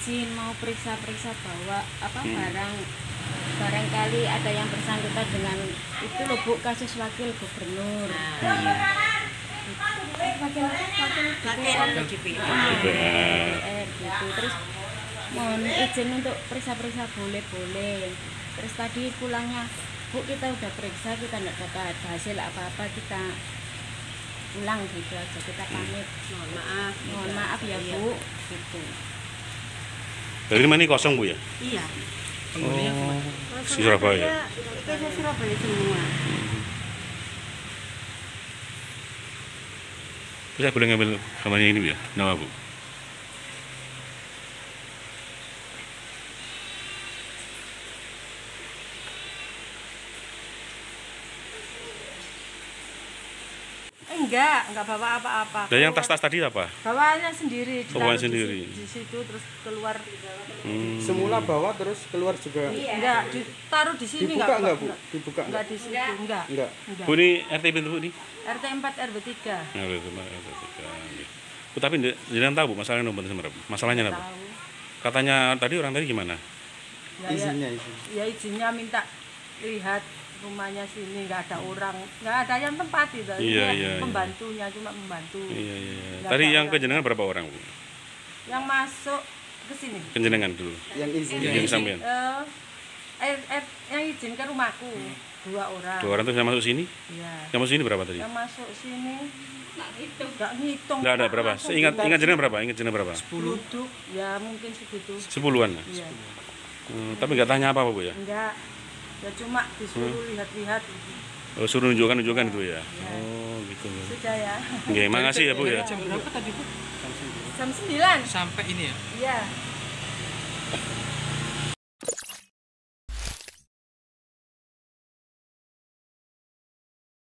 izin mau periksa-periksa bahwa barangkali ada yang bersangkutan dengan itu loh Bu, kasus wakil gubernur. Wakil DPR gitu. Terus mohon izin untuk periksa-periksa boleh. Terus tadi pulangnya, Bu kita udah periksa, kita nggak dapat hasil apa-apa, kita pulang gitu aja, kita pamit. Mohon maaf ya Bu, gitu. Dari mana ini kosong Bu ya? Iya. Oh, Surabaya. Itu Surabaya semua. Saya boleh ngambil gambarnya ini Bu ya? Nama Bu? Enggak bawa apa-apa. Dan yang tas-tas tadi apa? Bawanya sendiri. Bawanya sendiri. Di situ terus keluar. Semula bawa terus keluar juga. Enggak, ditaruh di sini Dibuka enggak, Bu? Dibuka enggak di situ, enggak. Bu ini RT pintu Bu ini? RT 4 RW 3. Nah, itu Bu, tapi jangan tahu Bu masalahnya nomor sebenarnya. Masalahnya apa? Tahu. Katanya tadi orang tadi gimana? Izinnya. Ya izinnya minta lihat rumahnya sini, nggak ada orang, nggak ada yang tempati. Iya. Pembantunya cuma membantu. Iya. Nggak Tadi ada yang orang. kejenengan berapa orang Bu? Yang masuk ke sini. Kejenengan dulu. Yang izin. Izin sampean. Yang izin ke rumahku 2 orang. 2 orang terus yang masuk sini? Iya. Yang masuk sini berapa tadi? Yang masuk sini nggak ngitung. Enggak ada berapa? Langsung Ingat jenengan berapa? Ingat jenengan berapa? duduk, ya mungkin segitu. 10-an. Iya. Tapi nggak tanya apa Bu ya? Enggak, ya cuma disuruh lihat-lihat. Oh, suruh nunjukkan gitu ya. Oh, gitu. Sudah ya. Oke, makasih ya Bu ya. Jam berapa tadi Bu? Jam 9. Sampai ini ya? Iya.